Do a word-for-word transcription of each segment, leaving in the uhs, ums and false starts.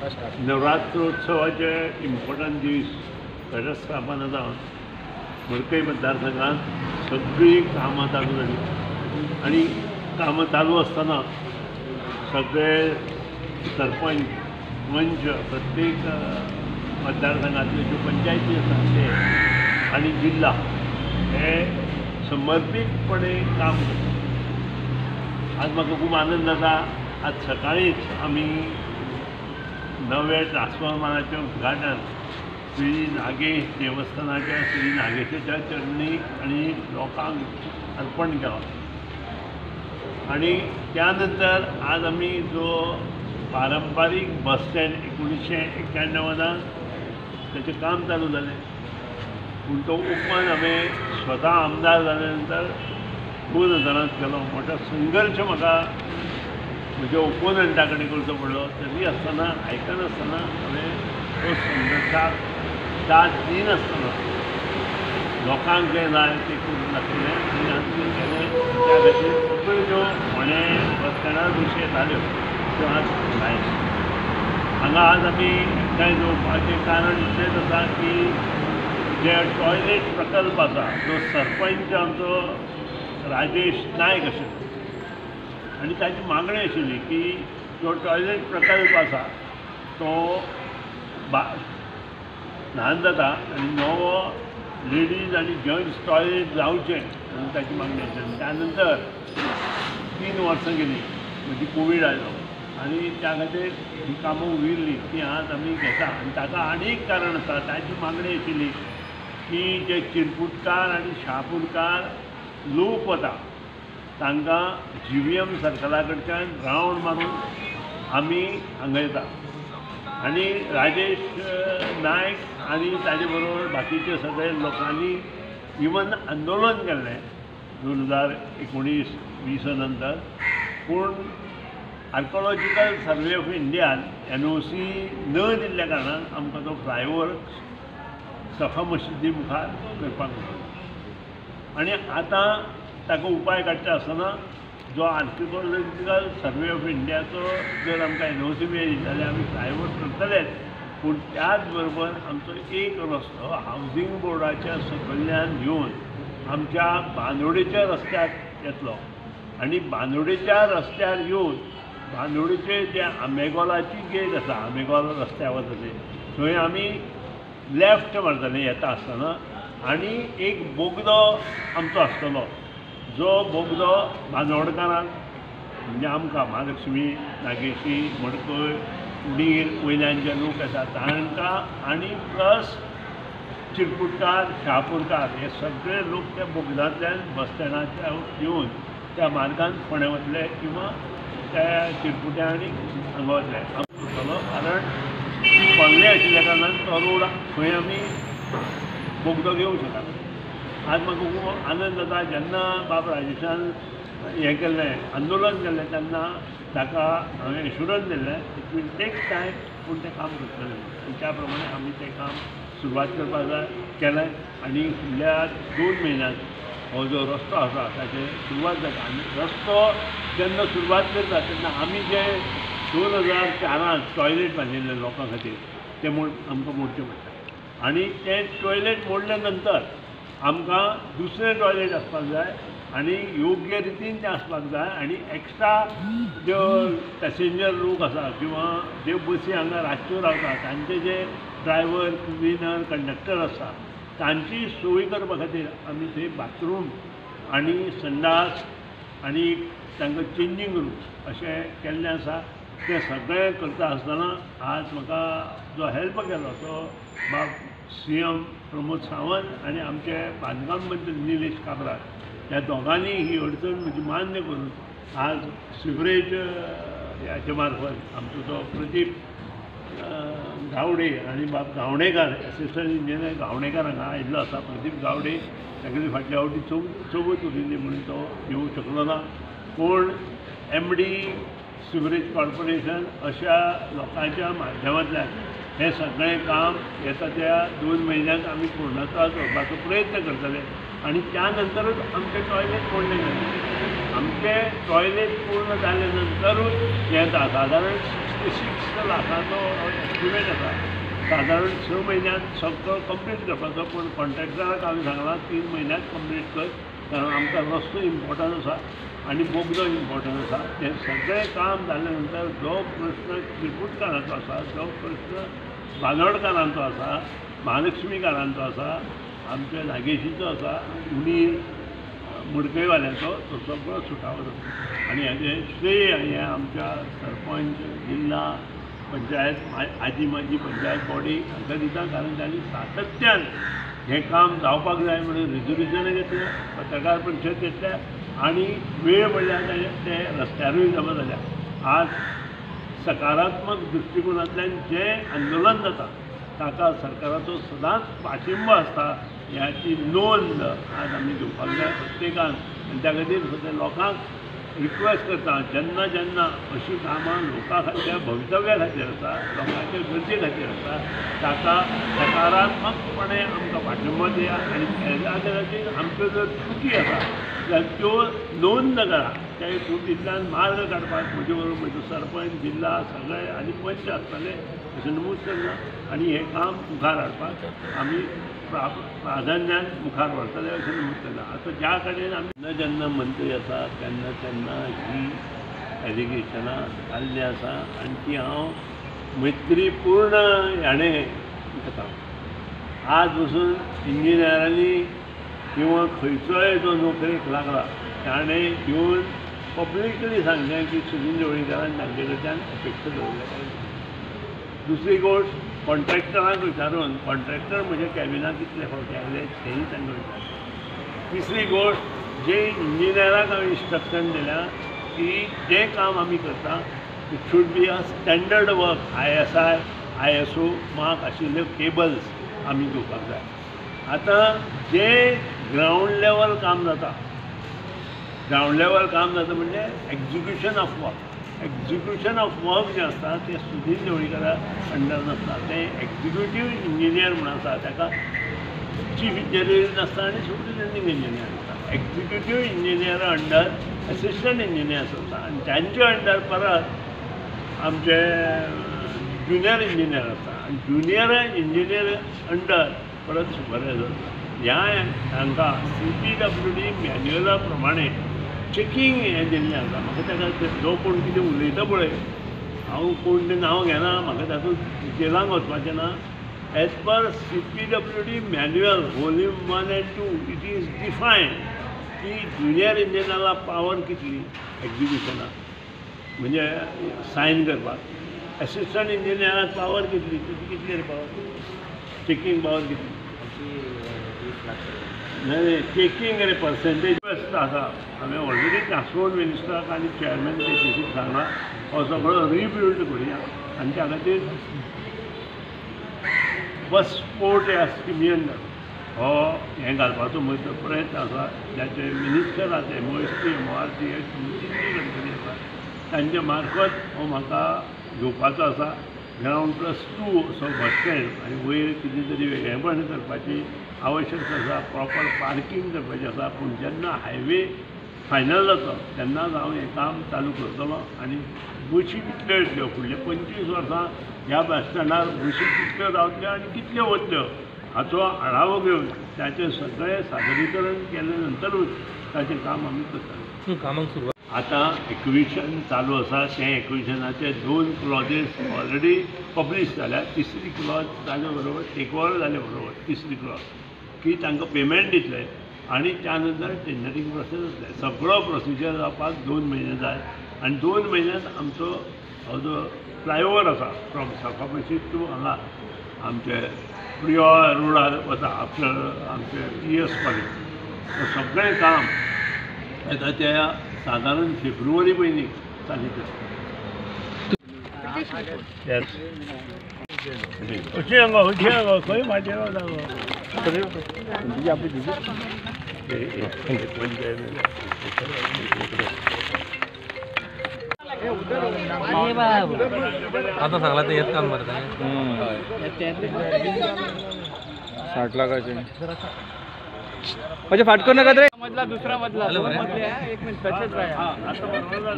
नवरात्रोत्सवाचे important दीस घटस्थापना जावन मडकय मतदारसंघात सगळी कामां चालू जाली आणि कामां चालू आसतना सगळे सरपंच मंच प्रत्येक मतदारसंघातल्यो ज्यो पंचायती आसा ते आनी जिल्हा हे समर्पितपणे काम करतात। आज म्हाका खूब आनंद जाता। आज सकाळीच आमी नवे ट्रान्सफॉर्मराचें उद्घाटन श्री नागेश देवस्थानाच्या श्री नागेशाच्या चरणी आणि लोकांक अर्पण केलं आणि त्यानंतर आज आमी जो पारंपारीक बस स्टँड एकोणीसशे एक्क्याण्णवान त्याचें काम चालू जालें, पूण तो ओपन हांवें स्वता आमदार जाल्या नंतर दोन हजारांत केलो। मोठो संघर्श म्हाका म्हज्या ओपोनंटा कडेन करचो पडलो, तरी आसतना आयकनासतना हांवें तो संघर्शाक दाद दिनासतना लोकांक जें जाय तें करून दाखयलें आनी आज तें केलें। त्या खातीर सगळ्यो ज्यो फोंडे बस स्टँडा विशय जाल्यो त्यो आज लायल्या। हांगा आज आमी एकठांय येवपाचें कारण इतलेंच आसा की जे टॉयलेट प्रकल्प आसा जो सरपंच आमचो राजेश नायक आशिल्लो आनी ताची मागणी आशिल्ली की जो टॉयलेट प्रकल्प आसा तो बा ल्हान जाता आनी नवो लेडीज आनी जंट्स टॉयलेट जावचें आनी ताची मागणी आशिल्ली। त्या नंतर तीन वर्सां गेलीं म्हणजे कोवीड आयलो आनी त्या खातीर ही कामां उरिल्लीं ती आज आमी घेता आनी ताका आनी एक कारण आसा। ताची मागणी आशिल्ली की जे चिरपुटकार आनी शाहपुरकार लोक वता तांकां जी व्ही एम सर्कला कडच्यान रावंड मारून आमी हांगा येता आनी राजेश नायक आनी ताजे बरोबर बाकीचे सगळे लोकांनी इवन आंदोलन केल्लें दोन हजार एकोणीस वीस नंतर, पूण आर्कोलॉजिकल सर्वे ऑफ इंडियान एन ओ सी न दिल्ल्या कारणान आमकां तो फ्लायओवर सफा मशिदी मुखार करपाक मेळ्ळो आनी आतां ताका उपाय काडटा आसतना जो आर्किओलॉजिकल सर्वे ऑफ इंडियाचो जर आमकां एन ओ सी मेळ्ळी जाल्यार आमी फ्लायओवर करतलेच, पूण त्याच बरोबर आमचो एक रस्तो हावजींग बोर्डाच्या सकयल्यान येवन आमच्या बांदोडेच्या रस्त्यार येतलो आनी बांदोडेच्या रस्त्यार येवन बांदोडेचे जे आमेगोलाची गेट आसा आमेगोल रस्त्यार वता ते थंय आमी लेफ्ट मारतले येता आसतना आनी एक बोगदो आमचो आसतलो जो बोगदो बांदोडकारांक म्हणजे आमकां महालक्ष्मी नागेशी मडकय उडीर वयल्यान जे लोक येतात तांकां आनी प्लस चिरपुटकार शाहपुरकार हे सगळे लोक त्या बोगदांतल्यान बस स्टँडाच्या येवन त्या मार्गान फोंड्या वतले किंवा त्या चिरपुट्या आनी हांगा वतले आमचो कारण ती खोल्ले आशिल्ल्या कारणान तो रोड खंय आमी बोगदो घेवंक शकना। आज म्हाका खूब आनंद जाता जेन्ना बाब राजेशान हें केल्लें आंदोलन केल्लें तेन्ना ताका हांवें एश्युरन्स दिल्लें इट वील टेक टायम पूण तें काम करतलें। त्या प्रमाणे आमी तें काम सुरवात करपाक जाय केलें आनी फुडल्या दोन म्हयन्यांत हो जो रस्तो आसा ताची सुरवात जाता आनी रस्तो जेन्ना सुरवात करता तेन्ना आमी जे दोन हजार चारांत टॉयलेट बांदिल्ले लोकां खातीर ते मोड आमकां मोडचें पडटा आनी ते टॉयलेट मोडल्या नंतर आमकां दुसरें टॉयलेट आसपाक जाय आनी योग्य रितीन तें आसपाक जाय आनी एक्स्ट्रा ज्यो पॅसेंजर लोक आसा किंवा ज्यो बसी हांगा रातच्यो रावता तांचे जे ड्रायव्हर क्लिनर कंडक्टर आसा तांची सोय करपा खातीर आमी थंय बाथरूम आनी संडास आनी तांकां चेंजींग रूम्स अशें केल्लें आसा। तें सगळें करता आसतना आज म्हाका जो हेल्प केलो तो बाब सी एम प्रमोद सावंत आनी आमचे बांदकाम मंत्री निलेश काब्राल ह्या दोगांनी ही अडचण म्हजी मान्य करून आज सिवरेज ह्याच्या मार्फत आमचो तो प्रदीप गावडे आनी बाब गावणेकार एसिस्टंट इंजिनियर गावणेकार हांगा आयिल्लो आसा। प्रदीप गावडे तागेली फाटल्या फावटी चौ चवथ उरिल्ली म्हणून तो येवंक शकलो ना, पूण एम डी सिवरेज कॉर्पोरेशन अशा लोकांच्या माध्यमांतल्यान हें सगळें काम येता त्या दोन म्हयन्यांत आमी पूर्णत्वाक करपाचो प्रयत्न करतले आनी त्या नंतरच आमचें टॉयलेट मोडलें जालें। आमचे टॉयलेट पूर्ण जाले नंतरूच येता. सादारण सिक्स्टी सिक्स लाखाचो एस्टिमेट आसा. सादारण स म्हयन्यांत सगळो कंप्लीट करपाचो. पूण कॉन्ट्रॅक्टराक हांवें सांगलां तीन म्हयन्यांत कंप्लीट कर, कारण आमकां रस्तो इम्पॉर्टंट आसा आनी बोगदो इम्पॉर्टंट आसा. तें सगळें काम जाले नंतर जो प्रश्न त्रिपुटकारांचो आसा, जो प्रश्न बांदोडकारांचो आसा, महालक्ष्मीकारांचो आसा, आमच्या नागेशीचो आसा, उणीर मुडकयवाल्यांचो, तो सगळो सुटावो जाता. आनी हेजें श्रेय हें आमच्या सरपंच, जिल्हा पंचायत, आजी माजी पंचायत बॉडी हांकां दिता, कारण तांणी सातत्यान हें काम जावपाक जाय म्हणून रिजोल्युशनां घेतल्या, पत्रकार परिशद घेतल्या आनी वेळ म्हणल्यार ते रस्त्यारूय जमा जाल्या. आज सकारात्मक दृश्टिकोनांतल्यान जें आंदोलन जाता ताका सरकाराचो सदांच पाठिंबो आसता ह्याची नोंद आज आमी घेवपाक जाय प्रत्येकान. आनी त्या खातीर सद्या लोकांक रिक्वेस्ट करता, जेन्ना जेन्ना अशीं कामां लोकां खातीर भवितव्या खातीर आसा, लोकांच्या गरजे खातीर आसा, ताका सकारात्मकपणे आमकां पाठिंबो दिया. आनी त्या खातीर आमच्यो ज्यो चुकी आसा जाल्यार त्यो नोंद करा. त्या चुकींतल्यान मार्ग काडपाक म्हजे बरोबर म्हजो सरपंच, जिल्हा सगळे आनी पंच आसतले अशें नमूद करना. आनी हें काम मुखार हाडपाक आमी प्राधान्यान मुखार व्हरतले अशें नमूद केलां. आतां ज्या कडेन आमी जेन्ना मंत्री आसा तेन्ना तेन्ना ही एलिगेशनां जाल्लीं आसा आनी ती हांव मैत्रीपूर्ण हाणें घेता. आज पसून इंजिनियरांनी किंवा खंयचोय जो नोकरेक लागला ताणें येवन पब्लिकली सांगलें की सुदीन ढवळीकरान तांचे कडच्यान अपेक्षा दवरल्या. दुसरी गोश्ट, कॉन्ट्रॅक्टरांक विचारून कॉन्ट्रॅक्टर म्हज्या कॅबिनाक कितले फावटी आयले तेंय तांकां विचारलें. तिसरी गोश्ट, जे इंजिनियराक हांवें इन्स्ट्रक्शन दिल्या की जें काम आमी करता it should be a standard work, I S I I S O mark आशिल्ल्यो केबल्स आमी घेवपाक जाय. आतां जें ग्रावंड लेवल काम जाता, ग्रावंड लेवल काम जाता म्हणजे execution of work. Execution of work जें आसता तें सुदीन ढवळीकरा अंडर नासता. तें एक्झिक्युटीव इंजिनियर म्हूण आसा, ताका चीफ इंजिनियर नासता आनी सुपरिटेंडिंग इंजिनियर आसता. एक्झिक्युटीव इंजिनियरा अंडर एसिस्टंट इंजिनियर्स आसता आनी तांचे अंडर परत आमचे ज्युनियर इंजिनियर आसता आनी ज्युनियर इंजिनियर अंडर परत सुपरवायझर. ह्या हांकां सी पी डब्ल्यू डी मॅन्युअला प्रमाणे चेकींग हें दिल्लें आसा. म्हाका ताका जो कोण कितें उलयता पळय, हांव कोण तें नांव घेना, म्हाका तातूंत डिटेलांक वचपाचें ना. As per C P W D manual volume one and two it is defined की ज्युनियर इंजिनियराक पावर कितली एक्झिक्युशनाक म्हणजे सायन करपाक, एसिस्टंट इंजिनियराक पावर कितली, तुजी कितली रे पावर, चेकींग पावर कितली. नाही चेकींग रे पर्सेंटेज आसा. हांवें ऑलरेडी ट्रान्सपोर्ट मिनिस्टराक आनी चेअरमॅन केसीसीक सांगलां हो सगळो रिबिल्ड करुया. आनी त्या खातीर बस स्पोर्ट ह्या स्किमी अंडर हो हें घालपाचो म्हजो प्रयत्न आसा. ज्याचे मिनिस्टर आसा M O S T M O R T हे तिनूय कंपनी आसा तांचे मार्फत हो म्हाका घेवपाचो आसा. ग्रावंड प्लस टू असो बस स्टँड आनी वयर कितें तरी वेगळेपण करपाची आवश्यकता आसा. प्रॉपर पार्किंग करपाचें आसा. पूण जेन्ना हायवे फायनल जाता तेन्नाच हांव हें काम चालू करतलो आनी बशी कितल्यो येतल्यो फुडले पंचवीस वर्सां ह्या बस स्टँडार बशी कितल्यो रावतल्यो आनी कितल्यो वतल्यो हाचो आढावो घेवन ताचें सगळें सादरीकरण केले नंतरूच ताचें काम आमी करतले. कामाक सुरवात आतां एक्विशन चालू आसा. ते एक्विशनाचे दोन क्लॉजीस ऑलरेडी पब्लीश जाल्या. तिसरी क्लॉज जाले बरोबर टेक ओवर जाले बरोबर तिसरी क्लॉज की तांकां पेमेंट दितले आनी त्या नंतर टेंडरींग प्रोसेस जातले. सगळो प्रोसिजर जावपाक दोन म्हयने जाय आनी दोन म्हयन्यांत आमचो हो जो फ्लायओवर आसा फ्रॉम सकाळपाशी टू हांगा आमचे प्रियो रोडार वता आफ्टर आमचे पी एस कॉलेज सगळें काम येता त्या साधारण फेब्रुवारी पयलीं चालीक येस अशी हांगा अशी हांगा खंय माचेर वता आता सांगला तर हेच काम करता साठ लाखाचे म्हणजे फाटको नका रे मधला दुसरा मधला हॅलो, दोन बरं. मधले आहे, एक मिनिट तसेच राहा. आता बरोबर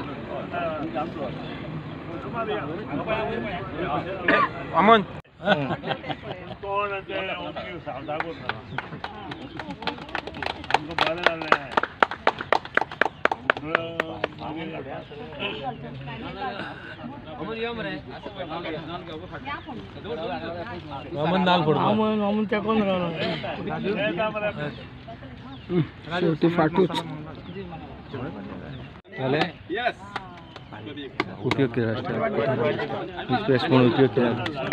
अमन कोण ते ओके सावधा करता आमकां बरें जालें अमन नाल फोडतो अमन अमन त्या कोण राहणार शेवटी फाटूच झाले उपयोग केला एक्सप्रेस म्हणून उपयोग केला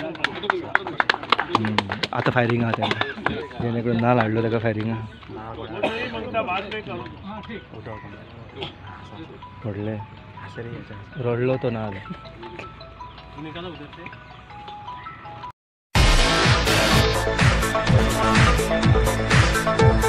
आता फायरिंग आहा त्याला जेणेकरून नाल हाडलो ताका फायरिंग पडले रडलो तो नाल Thank you.